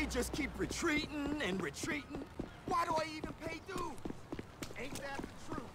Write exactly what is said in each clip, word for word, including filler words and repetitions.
just keep retreating and retreating. Why do I even pay dues? Ain't that the truth?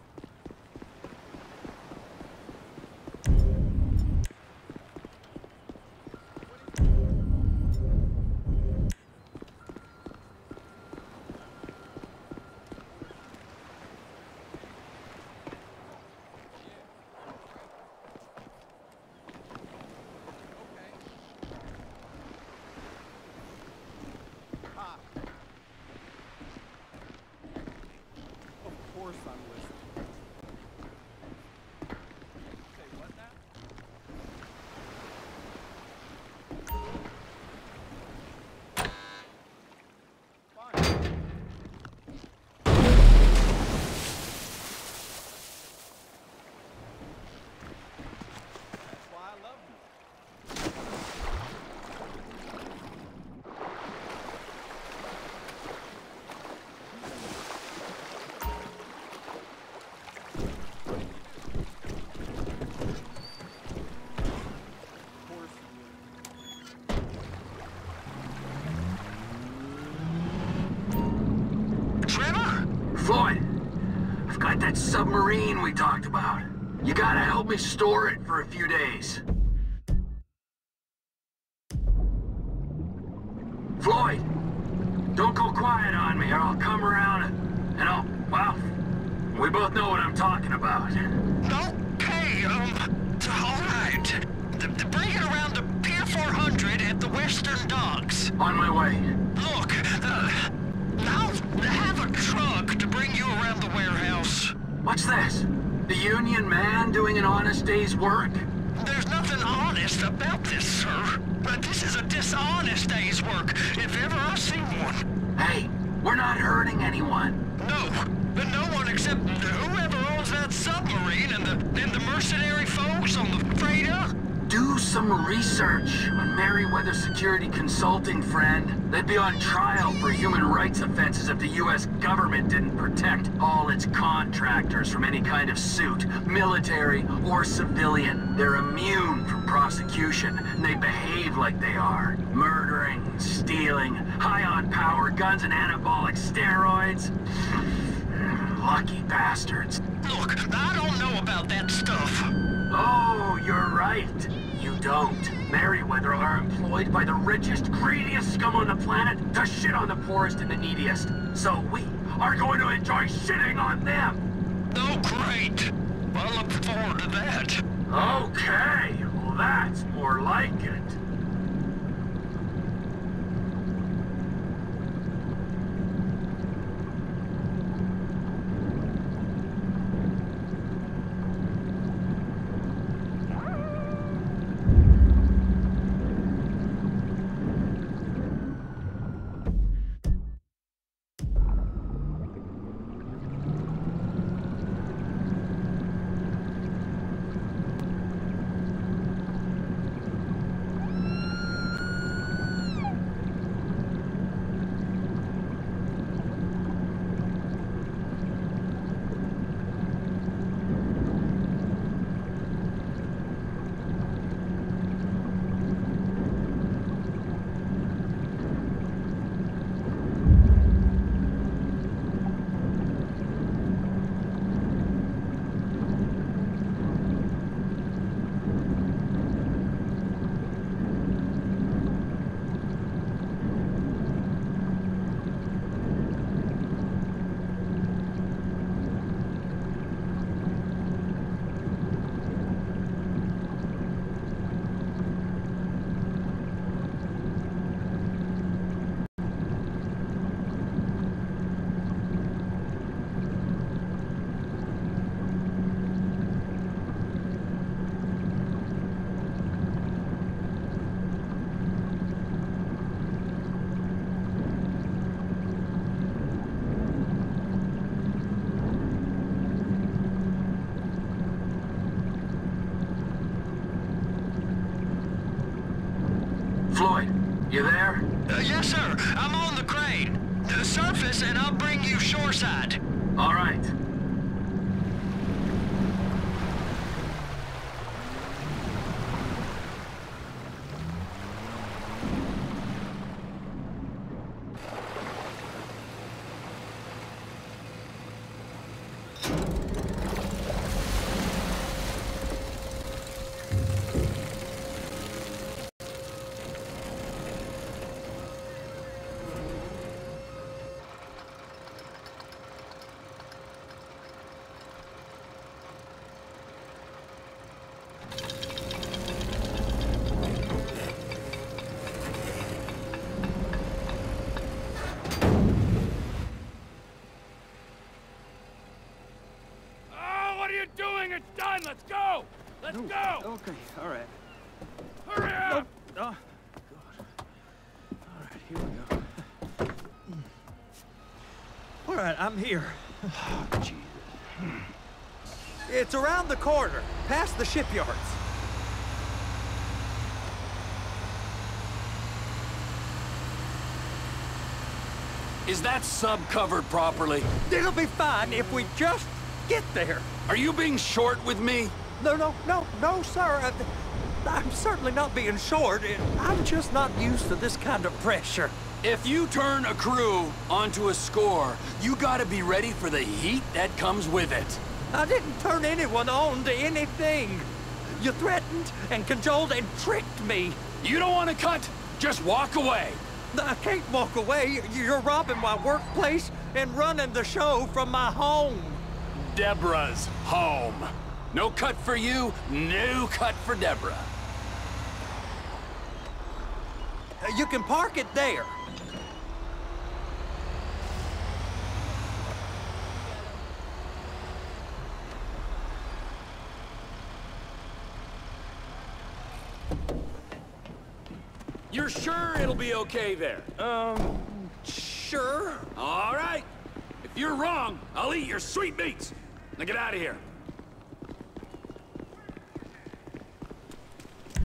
Floyd, I've got that submarine we talked about. You gotta help me store it for a few days. Floyd, don't go quiet on me or I'll come around and, and I'll, well, we both know what I'm talking about. Okay, um, all right. The, the bring it around to Pier four hundred at the Western Docks. On my way. Look, uh, now have a truck to bring you around the warehouse. What's this? The union man doing an honest day's work? There's nothing honest about this, sir. But this is a dishonest day's work, if ever I've seen one. Hey, we're not hurting anyone. No, but no one except whoever owns that submarine and the, and the mercenary folks on the freighter. Do some research on Merryweather Security Consulting, friend. They'd be on trial for human rights offenses if the U S government didn't protect all its contractors from any kind of suit, military or civilian. They're immune from prosecution, and they behave like they are. Murdering, stealing, high on power, guns and anabolic steroids. Lucky bastards. Look, I don't know about that stuff. Oh, you're right. You don't. Merryweather are employed by the richest, greediest scum on the planet to shit on the poorest and the neediest. So we are going to enjoy shitting on them. Oh, great. I look forward to that. Okay, well that's more like it. Floyd, you there? Uh, yes, sir. I'm on the crane. Uh, surface and I'll bring you shoreside. All right. Doing it done. Let's go. Let's No. go. Okay, all right. Hurry up. Oh, oh, God. All right, here we go. All right, I'm here. Oh, Jesus. It's around the corner, past the shipyards. Is that sub covered properly? It'll be fine if we just get there. Are you being short with me? No, no, no, no, sir. I, I'm certainly not being short. I'm just not used to this kind of pressure. If you turn a crew onto a score, you gotta be ready for the heat that comes with it. I didn't turn anyone on to anything. You threatened and cajoled and tricked me. You don't want to cut? Just walk away. I can't walk away. You're robbing my workplace and running the show from my home. Deborah's home. No cut for you, no cut for Deborah. You can park it there. You're sure it'll be okay there? Um, sure. All right. If you're wrong, I'll eat your sweet meats. Now get out of here.